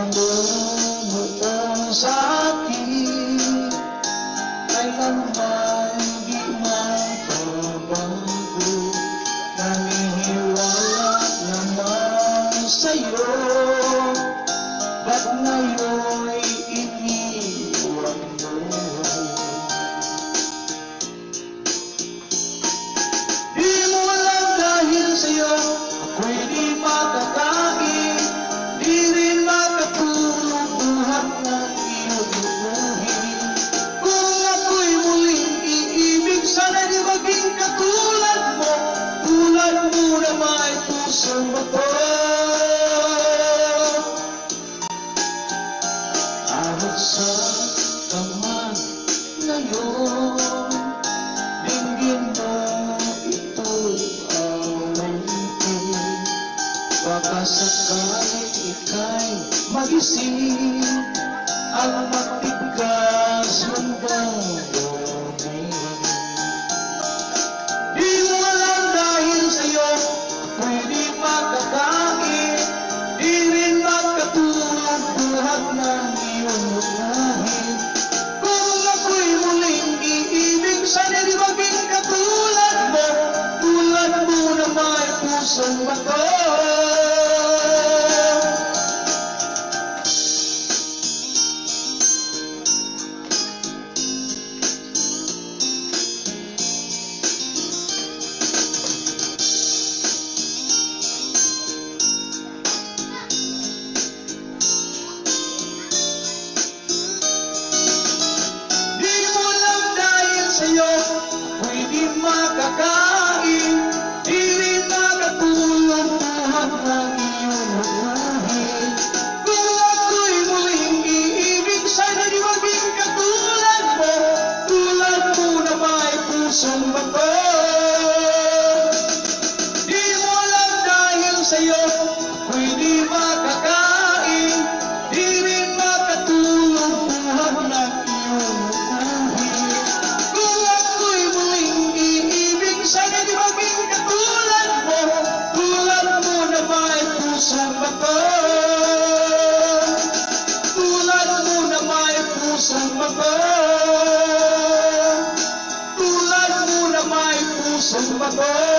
bumubuo sa akin, kailanman di magbabago. Naniniwala naman sa'yo, ba't ngayon'y iniwan mo? Di mo lang dahil sa'yo ako'y di makakain, di rin makatulog buhat ng iyong lubuhin. Kung ako'y muling iibig, sana di maging katulad mo, tulad mo na may pusong bato. Ahit sa kaman ngayon, dinggin mo ito awitin. Baka sakaling ika'y magising, ang matigas mong damdamin. Di mo alam dahil sa'yo ako'y di makakain, di rin makatulog buhat ng iyong lubuhin. Kung ako'y muling iibig, sana di maging katulad mo, tulad mo na may pusong bato. Sa'yo ako'y di makakain, di rin makatulog buhat ng iyong lubuhin. Kung ako'y muling iibig, sana di maging katulad mo, tulad mo na may pusong bato. Di mo alam dahil sa'yo ako'y di makakain, di rin makatulog buhat ng iyong lubuhin. Sana di maging katulad mo, tulad mo na may pusong bato. Tulad mo na may pusong bato. Tulad mo na may pusong bato.